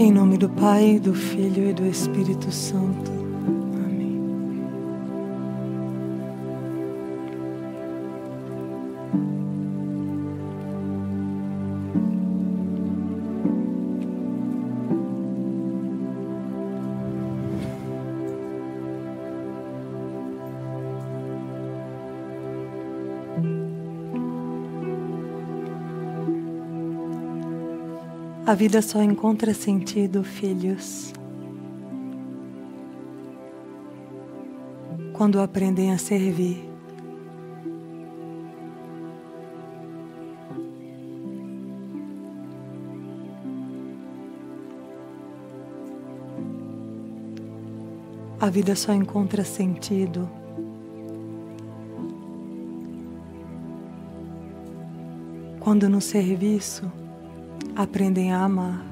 Em nome do Pai, do Filho e do Espírito Santo. Amém. A vida só encontra sentido, filhos, quando aprendem a servir. A vida só encontra sentido quando no serviço aprendem a amar.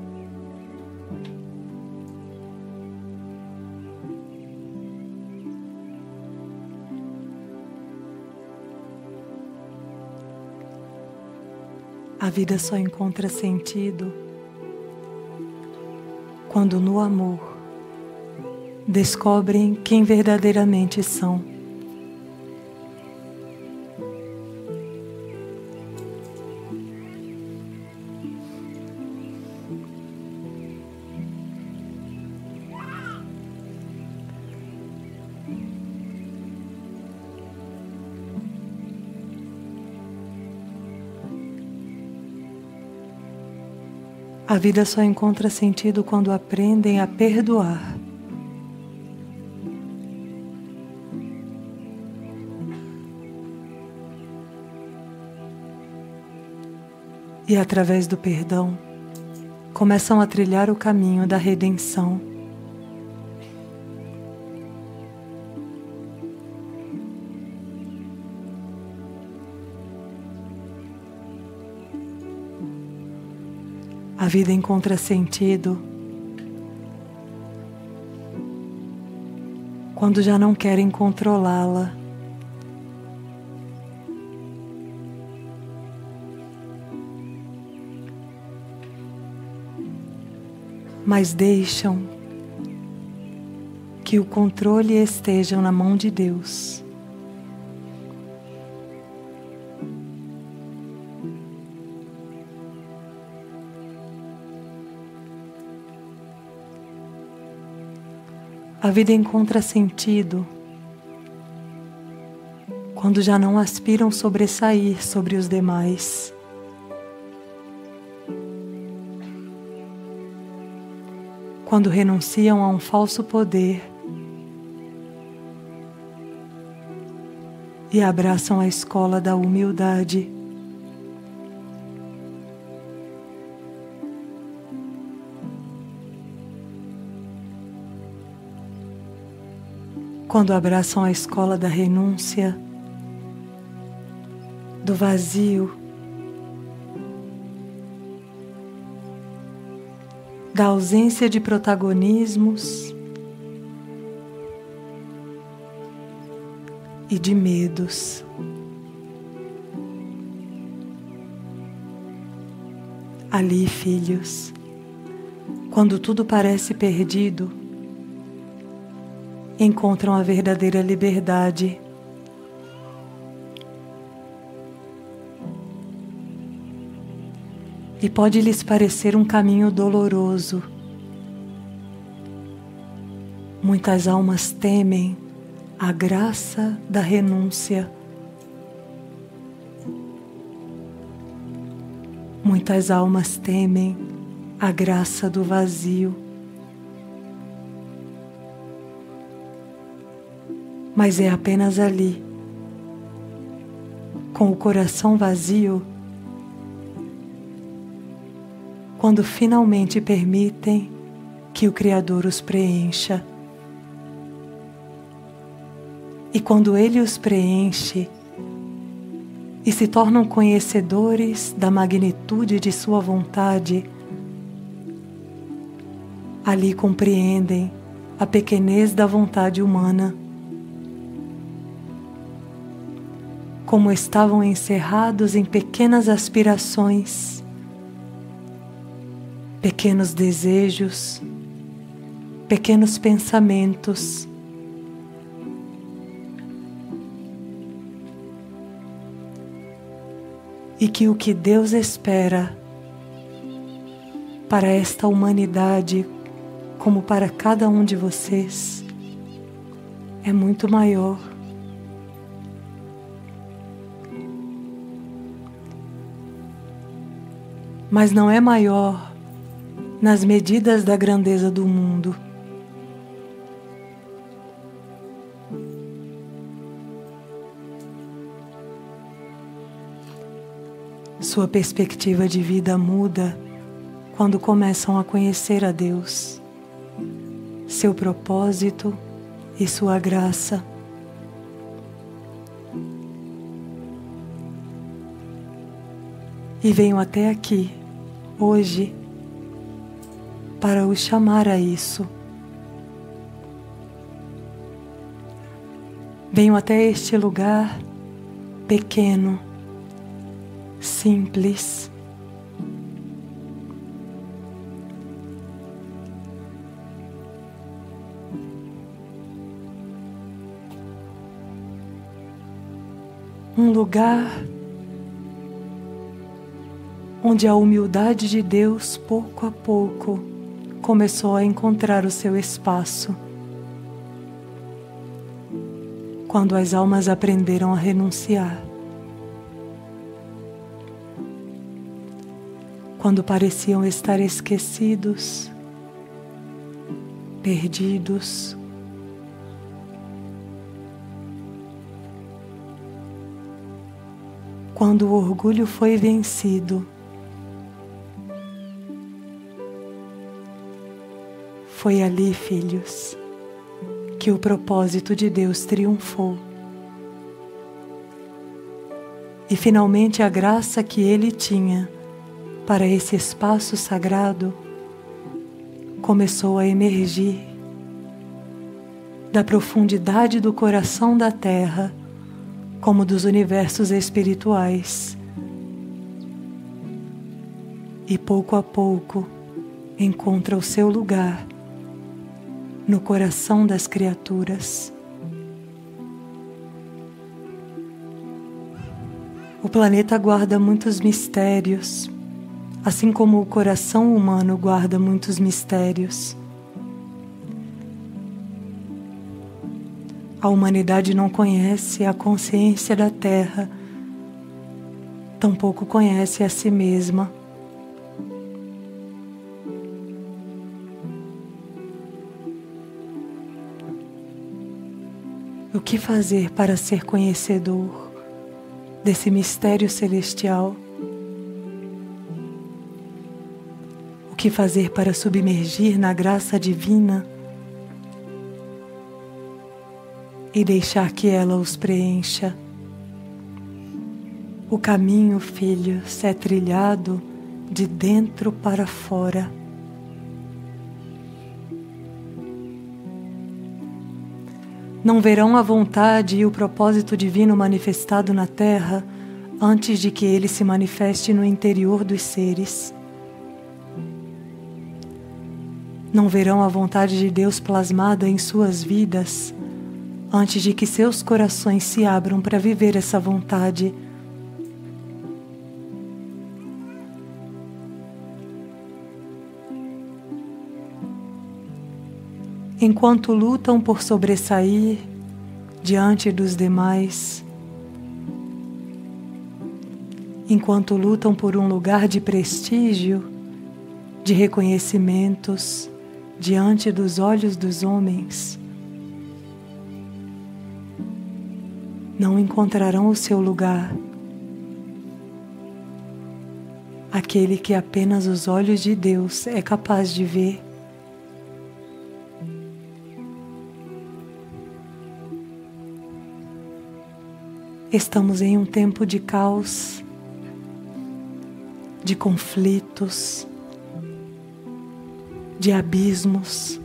A vida só encontra sentido quando no amor descobrem quem verdadeiramente são. A vida só encontra sentido quando aprendem a perdoar. E através do perdão, começam a trilhar o caminho da redenção. A vida encontra sentido quando já não querem controlá-la. Mas deixam que o controle esteja na mão de Deus. A vida encontra sentido quando já não aspiram sobressair sobre os demais. Quando renunciam a um falso poder e abraçam a escola da humildade. Quando abraçam a escola da renúncia, do vazio, da ausência de protagonismos e de medos. Ali, filhos, quando tudo parece perdido, encontram a verdadeira liberdade. E pode lhes parecer um caminho doloroso. Muitas almas temem a graça da renúncia. Muitas almas temem a graça do vazio. Mas é apenas ali, com o coração vazio, quando finalmente permitem que o Criador os preencha. E quando Ele os preenche e se tornam conhecedores da magnitude de sua vontade, ali compreendem a pequenez da vontade humana. Como estavam encerrados em pequenas aspirações, pequenos desejos, pequenos pensamentos, e que o que Deus espera para esta humanidade, como para cada um de vocês, é muito maior. Mas não é maior nas medidas da grandeza do mundo. Sua perspectiva de vida muda quando começam a conhecer a Deus, seu propósito e sua graça. E venho até aqui, hoje, para os chamar a isso. Venho até este lugar pequeno, simples, um lugar onde a humildade de Deus, pouco a pouco, começou a encontrar o seu espaço. Quando as almas aprenderam a renunciar. Quando pareciam estar esquecidos, perdidos, quando o orgulho foi vencido, foi ali, filhos, que o propósito de Deus triunfou. E finalmente a graça que Ele tinha para esse espaço sagrado começou a emergir da profundidade do coração da Terra, como dos universos espirituais. E pouco a pouco encontra o seu lugar no coração das criaturas. O planeta guarda muitos mistérios, assim como o coração humano guarda muitos mistérios. A humanidade não conhece a consciência da Terra, tampouco conhece a si mesma. O que fazer para ser conhecedor desse mistério celestial? O que fazer para submergir na graça divina e deixar que ela os preencha? O caminho, filhos, é trilhado de dentro para fora. Não verão a vontade e o propósito divino manifestado na Terra antes de que ele se manifeste no interior dos seres. Não verão a vontade de Deus plasmada em suas vidas antes de que seus corações se abram para viver essa vontade. Enquanto lutam por sobressair diante dos demais, enquanto lutam por um lugar de prestígio, de reconhecimentos diante dos olhos dos homens, não encontrarão o seu lugar, aquele que apenas os olhos de Deus é capaz de ver. Estamos em um tempo de caos, de conflitos, de abismos,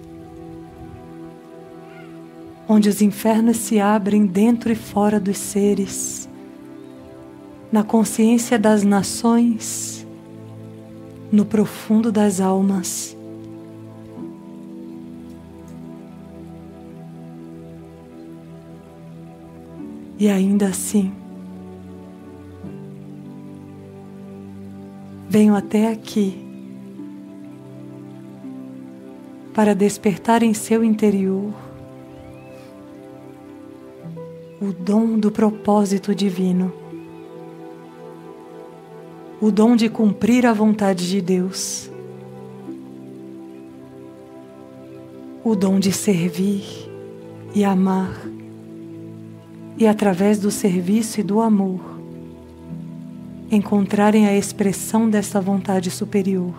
onde os infernos se abrem dentro e fora dos seres, na consciência das nações no profundo das almas. E ainda assim, venho até aqui para despertar em seu interior o dom do propósito divino, o dom de cumprir a vontade de Deus, o dom de servir e amar, e através do serviço e do amor, encontrarem a expressão dessa vontade superior.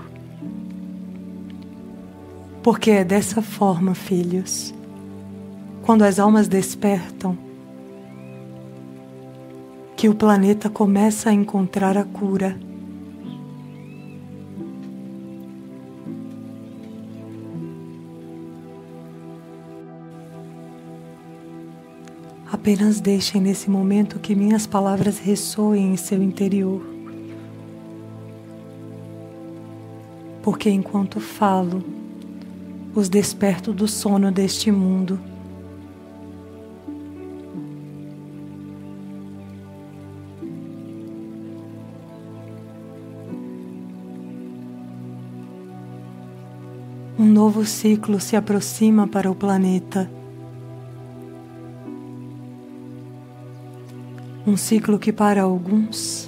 Porque é dessa forma, filhos, quando as almas despertam, que o planeta começa a encontrar a cura. Apenas deixem nesse momento que minhas palavras ressoem em seu interior. Porque enquanto falo, os desperto do sono deste mundo. Um novo ciclo se aproxima para o planeta. Um ciclo que para alguns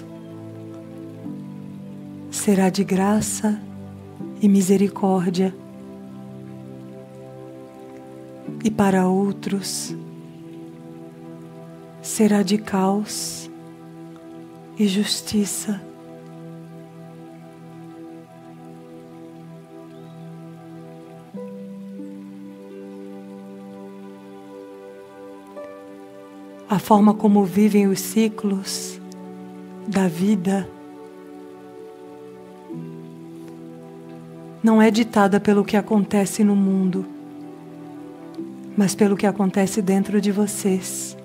será de graça e misericórdia, e para outros será de caos e justiça. A forma como vivem os ciclos da vida não é ditada pelo que acontece no mundo, mas pelo que acontece dentro de vocês.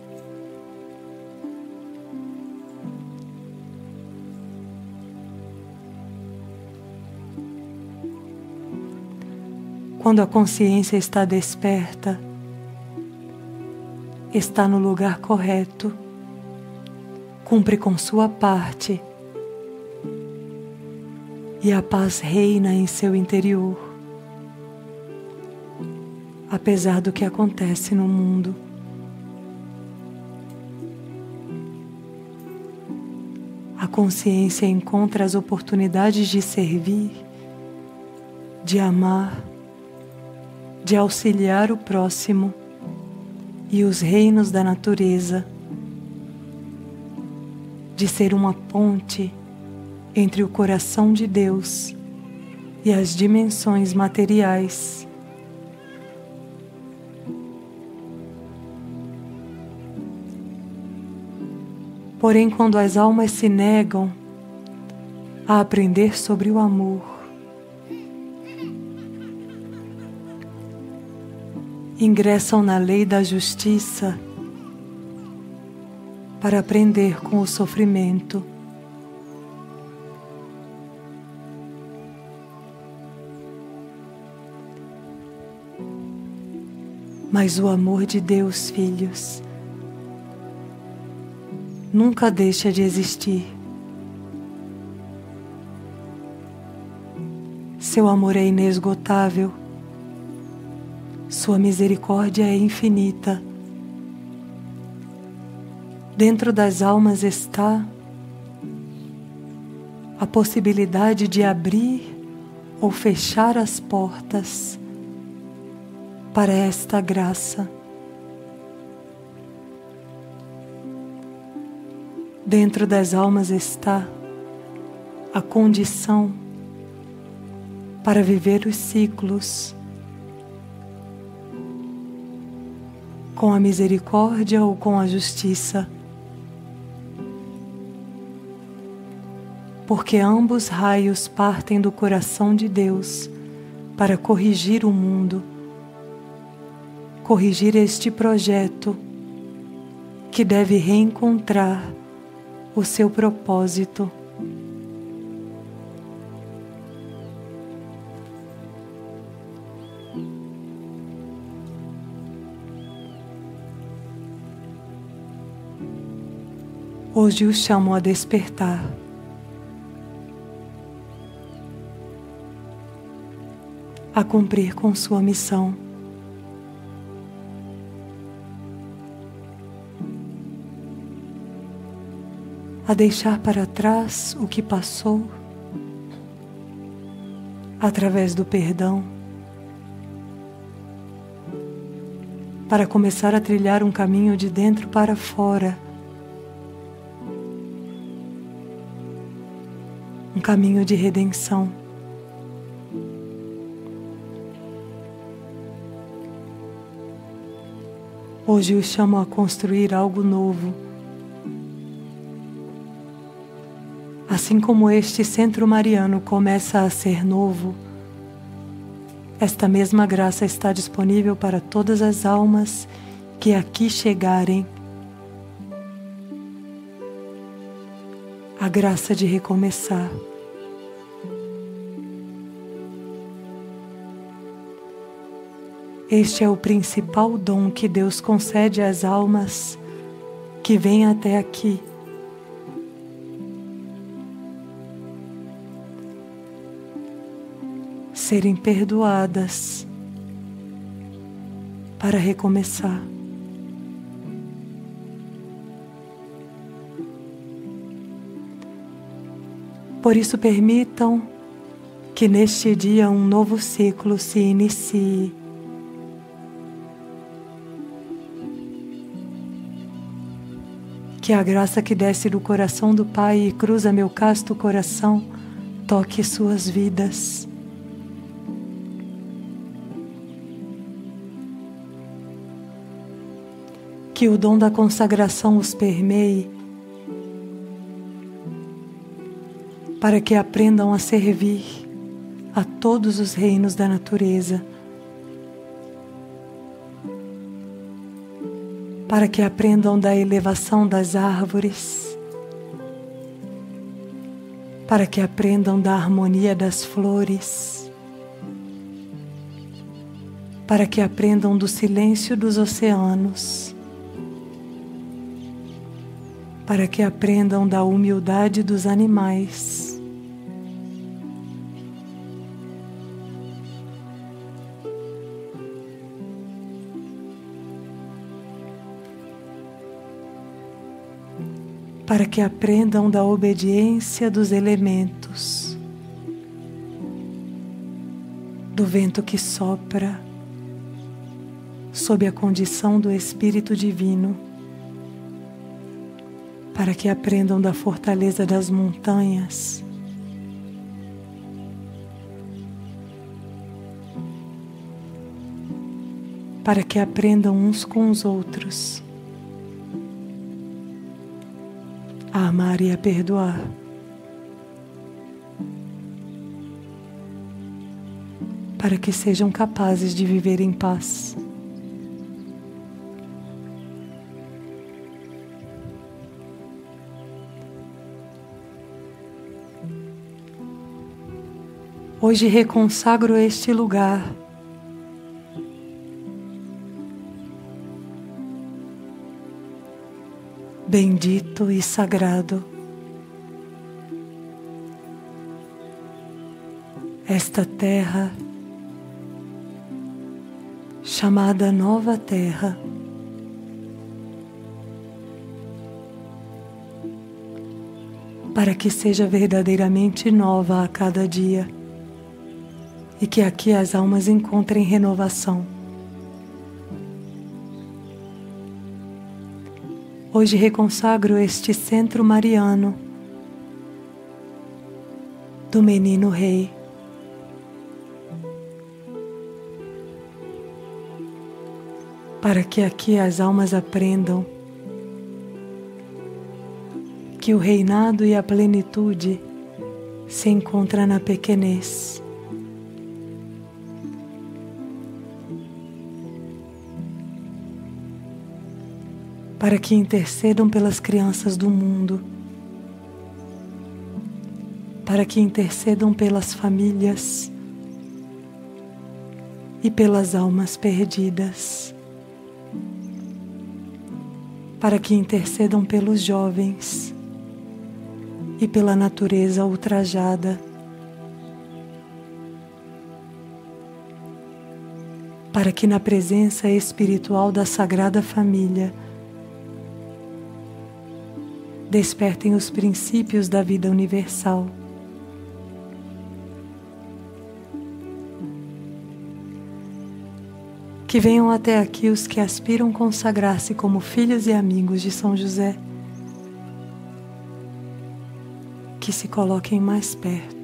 Quando a consciência está desperta, está no lugar correto, cumpre com sua parte e a paz reina em seu interior, apesar do que acontece no mundo. A consciência encontra as oportunidades de servir, de amar, de auxiliar o próximo e os reinos da natureza, de ser uma ponte entre o coração de Deus e as dimensões materiais. Porém, quando as almas se negam a aprender sobre o amor, ingressam na lei da justiça para aprender com o sofrimento. Mas o amor de Deus, filhos, nunca deixa de existir. Seu amor é inesgotável. Sua misericórdia é infinita. Dentro das almas está a possibilidade de abrir ou fechar as portas para esta graça. Dentro das almas está a condição para viver os ciclos com a misericórdia ou com a justiça, porque ambos raios partem do coração de Deus para corrigir o mundo, corrigir este projeto que deve reencontrar o seu propósito. Hoje os chamo a despertar. A cumprir com sua missão. A deixar para trás o que passou, através do perdão, para começar a trilhar um caminho de dentro para fora, um caminho de redenção. Hoje os chamo a construir algo novo. Assim como este centro mariano começa a ser novo, esta mesma graça está disponível para todas as almas que aqui chegarem. A graça de recomeçar. Este é o principal dom que Deus concede às almas que vêm até aqui. Serem perdoadas para recomeçar. Por isso, permitam que neste dia um novo ciclo se inicie. Que a graça que desce do coração do Pai e cruza meu casto coração toque suas vidas. Que o dom da consagração os permeie, para que aprendam a servir a todos os reinos da natureza, para que aprendam da elevação das árvores, para que aprendam da harmonia das flores, para que aprendam do silêncio dos oceanos, para que aprendam da humildade dos animais, para que aprendam da obediência dos elementos, do vento que sopra sob a condição do Espírito Divino, para que aprendam da fortaleza das montanhas, para que aprendam uns com os outros a amar e a perdoar. Para que sejam capazes de viver em paz. Hoje reconsagro este lugar bendito e sagrado. Esta terra, chamada Nova Terra, para que seja verdadeiramente nova a cada dia e que aqui as almas encontrem renovação. Hoje reconsagro este centro mariano do Menino Rei, para que aqui as almas aprendam que o reinado e a plenitude se encontram na pequenez. Para que intercedam pelas crianças do mundo, para que intercedam pelas famílias e pelas almas perdidas. para que intercedam pelos jovens e pela natureza ultrajada, para que na presença espiritual da Sagrada Família despertem os princípios da vida universal. Que venham até aqui os que aspiram consagrar-se como filhos e amigos de São José. Que se coloquem mais perto.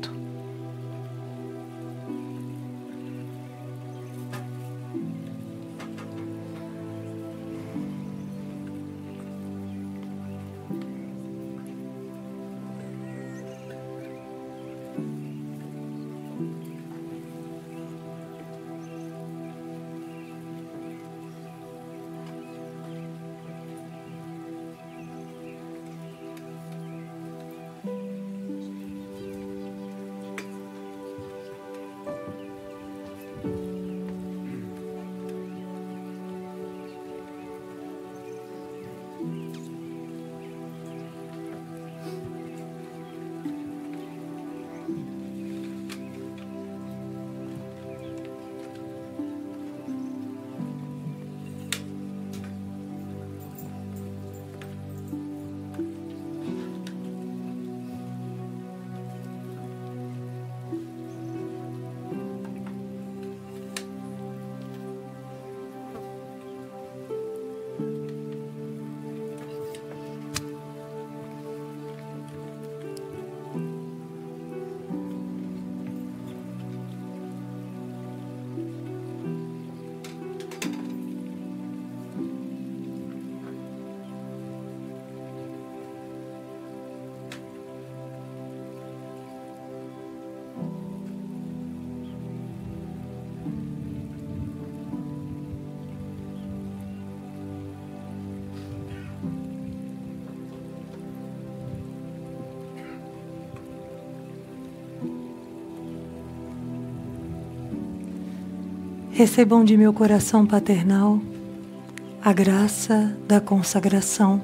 Recebam de meu coração paternal a graça da consagração.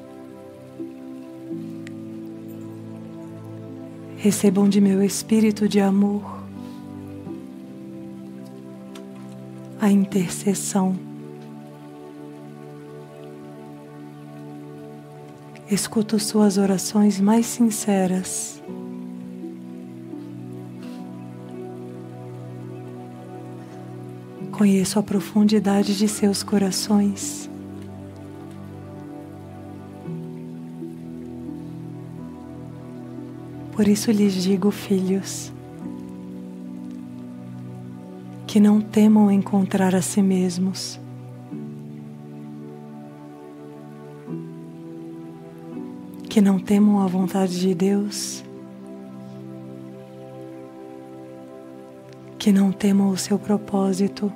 Recebam de meu espírito de amor a intercessão. Escuto suas orações mais sinceras. Conheço a profundidade de seus corações. Por isso lhes digo, filhos, que não temam encontrar a si mesmos. Que não temam a vontade de Deus. Que não temam o seu propósito.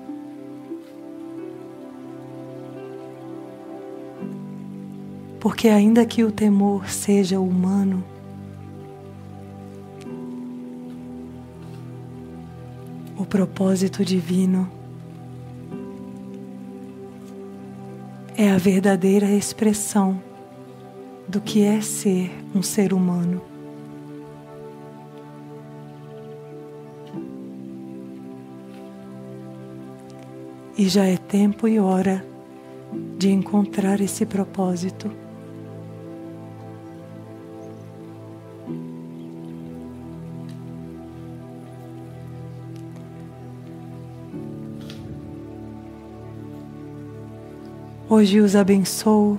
Porque ainda que o temor seja humano, o propósito divino é a verdadeira expressão do que é ser um ser humano. E já é tempo e hora de encontrar esse propósito. Hoje os abençoo,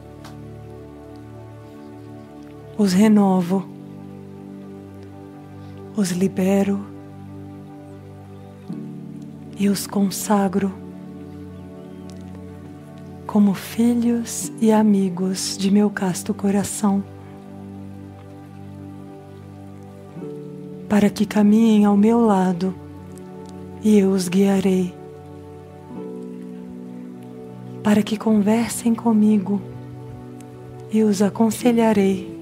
os renovo, os libero e os consagro como filhos e amigos de meu casto coração, para que caminhem ao meu lado e eu os guiarei, para que conversem comigo e os aconselharei,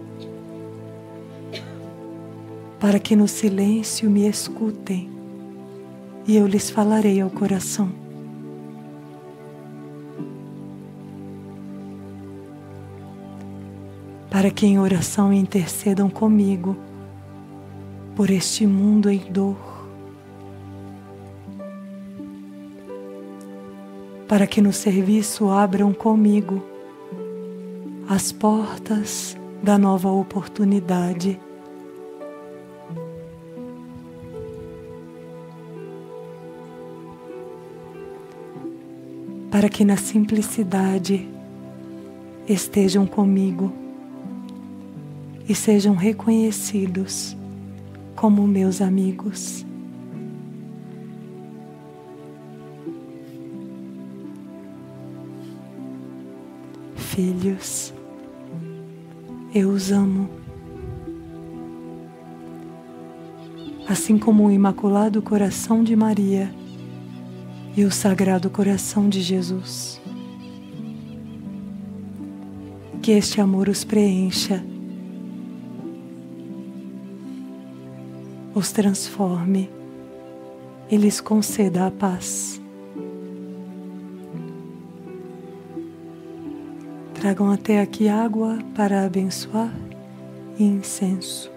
para que no silêncio me escutem e eu lhes falarei ao coração. para que em oração intercedam comigo por este mundo em dor, para que no serviço abram comigo as portas da nova oportunidade. Para que na simplicidade estejam comigo e sejam reconhecidos como meus amigos. Filhos, eu os amo, assim como o Imaculado Coração de Maria e o Sagrado Coração de Jesus. Que este amor os preencha, os transforme e lhes conceda a paz. Tragam até aqui água para abençoar e incenso.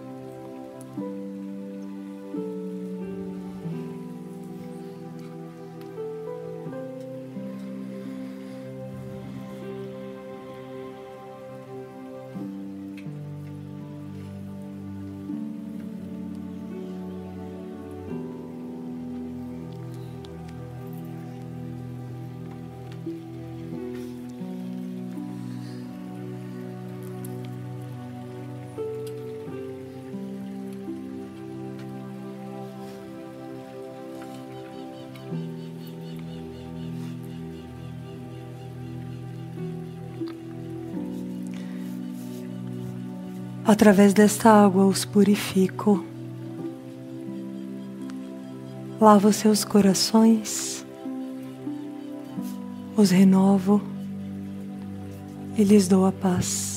Através desta água os purifico, lavo seus corações, os renovo e lhes dou a paz.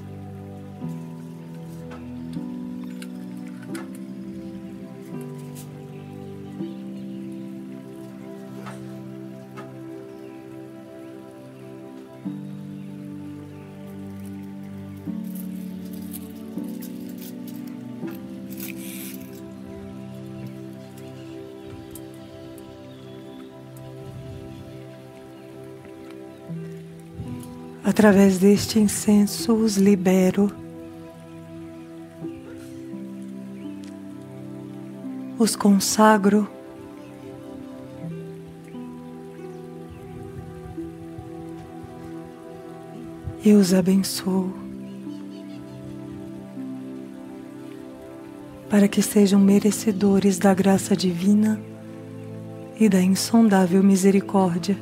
Através deste incenso os libero, os consagro e os abençoo, para que sejam merecedores da graça divina e da insondável misericórdia.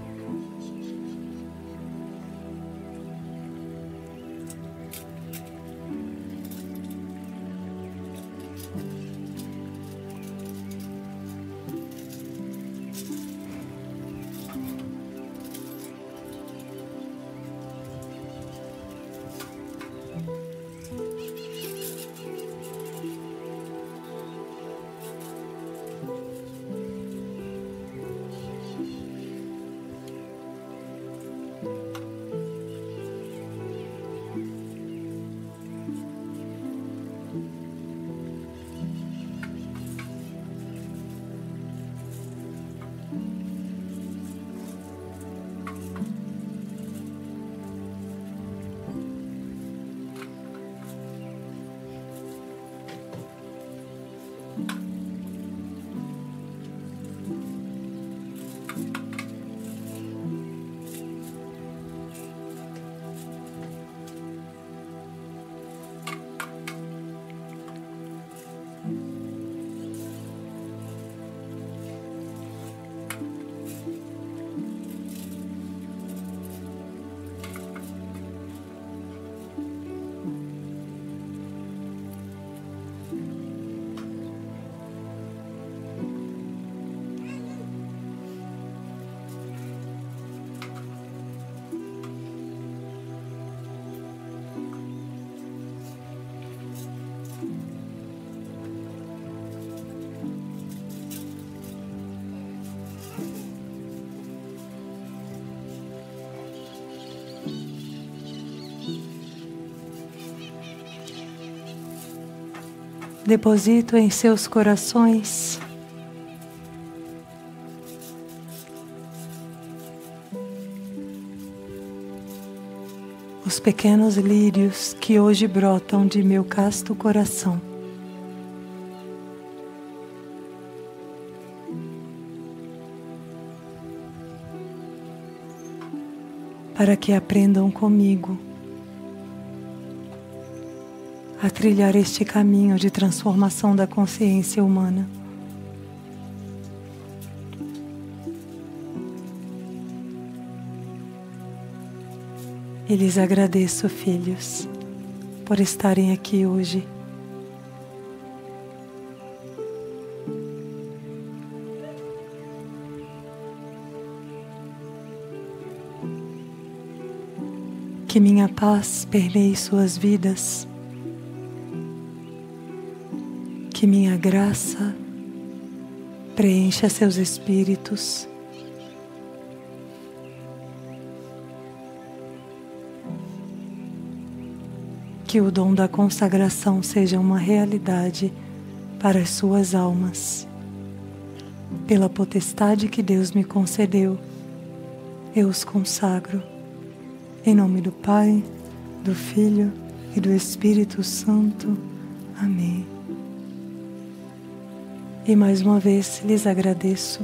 Deposito em seus corações os pequenos lírios que hoje brotam de meu casto coração. Para que aprendam comigo a trilhar este caminho de transformação da consciência humana. E lhes agradeço, filhos, por estarem aqui hoje. Que minha paz permeie suas vidas. Que minha graça preencha seus espíritos. Que o dom da consagração seja uma realidade para as suas almas. Pela potestade que Deus me concedeu, eu os consagro. Em nome do Pai, do Filho e do Espírito Santo. Amém. E mais uma vez lhes agradeço.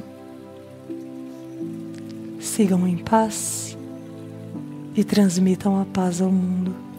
Sigam em paz e transmitam a paz ao mundo.